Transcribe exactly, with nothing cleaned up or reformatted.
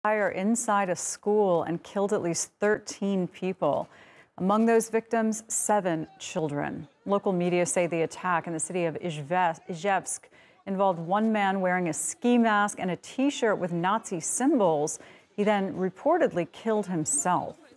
Fire inside a school and killed at least thirteen people. Among those victims, seven children. Local media say the attack in the city of Izhevsk involved one man wearing a ski mask and a T-shirt with Nazi symbols. He then reportedly killed himself.